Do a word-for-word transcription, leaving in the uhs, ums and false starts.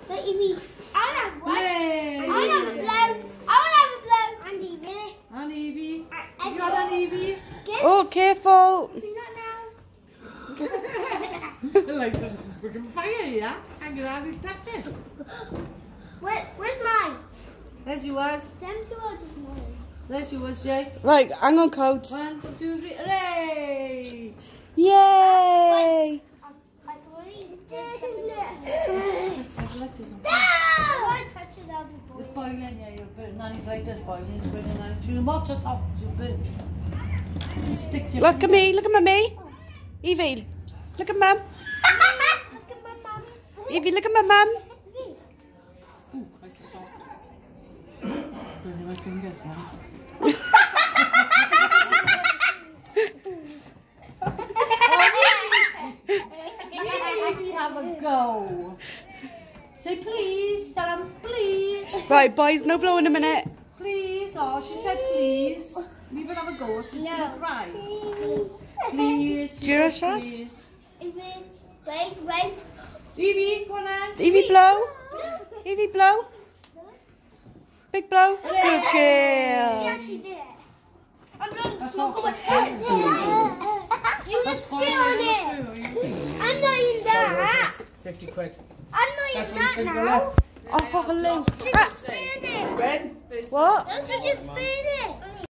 Let Evie. I'll have one. Yay. I'll have a blow. I'll have a blow. And Evie. And Evie. You got an Evie? Oh, careful. Not now. Like there's a freaking fire here. I can hardly touch it. Where, where's mine? There's yours. Them two are just mine. There's yours, Jay. Right, hang on, coach. One, two, three. Hooray! Yay! I thought he did. I've left this on. No! I touch it, I'll be The boiling. boiling, yeah, you're burning. Nanny's like this boiling. It's burning. Nanny's through the water soft. You're burning. You stick to your Look at me, look at mummy. Evie, look at mum. Look at my mum. Evie, look at my mum. Ooh, Christ, it's hot. Burning my fingers now. Evie, have a go. Say please. Tell him please. Right, boys, no blow in a minute. Please. Oh, she said please. Leave her have a go. She's No. gonna cry. Please. Do you know said Chaz? please. Evie, wait, wait. Evie, go on then. Evie, blow. Evie, blow. Big blow. Good He girl. actually did it. I'm going to That's smoke not away. that's You That's just fine. spit on it. I'm not in that. Fifty quid. I'm not That's in what you that said go now. left. Oh, hello. You just spit it. What? Don't you just spit it.